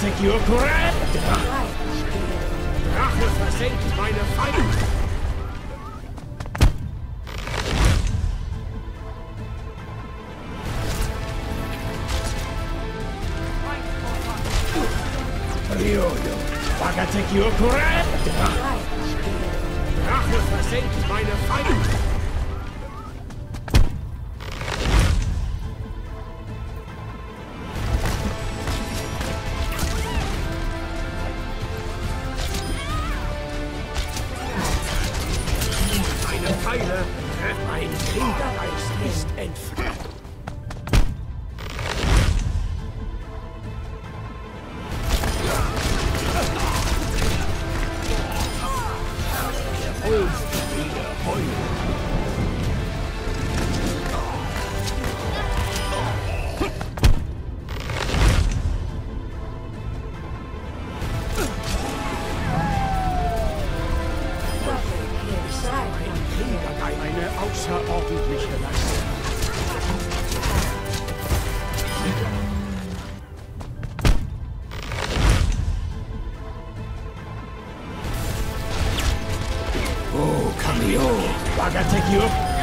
Wagatekio Kurata! Rache versenkt meine Feinde! Ryoyo! Wagatekio Kurata! Rache versenkt meine Feinde! Meine Pfeile treffen ein Kriegergeist ist entflammt. Eine außerordentliche Leistung. Oh, Kamio! Wagatekio